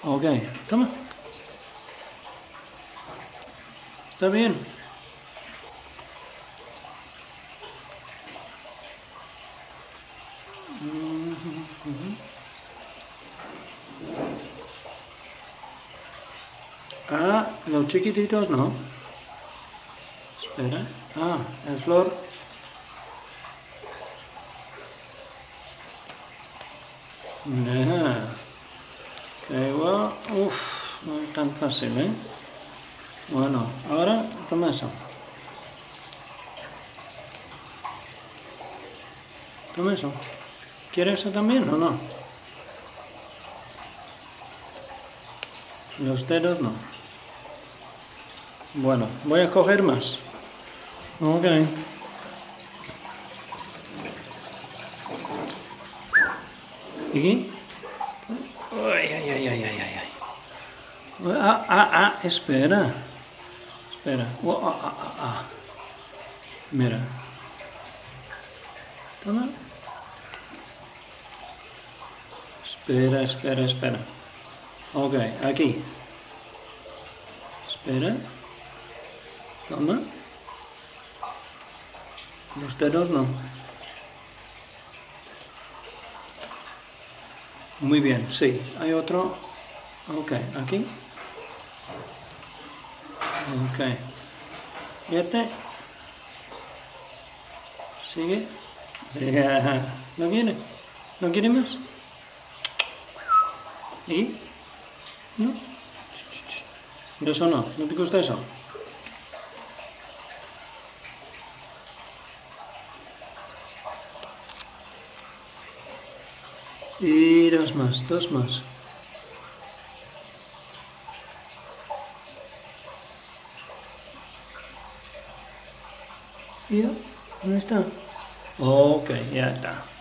Ok, toma. Está bien. Ah, los chiquititos no. Espera. Ah, el flor. Nah. Que igual. Uf, no es tan fácil, ¿eh? Bueno, ahora toma eso. Toma eso. ¿Quieres eso también o no? Los dedos no. Bueno, voy a coger más. Ok. ¿Y? Ay, ay, ay, ay, ay, ay. Espera. Espera. Mira. Toma. Espera, espera, espera. Ok, aquí. Espera. Toma. Los dedos no. Muy bien, sí. Hay otro. Ok, aquí. Ok. ¿Y este? ¿Sigue? ¿No quiere? ¿No quiere más? ¿Y? ¿No? De eso no. ¿No te gusta eso? Y dos más, dos más. ¿Y ya? ¿Dónde está? Ok, ya está.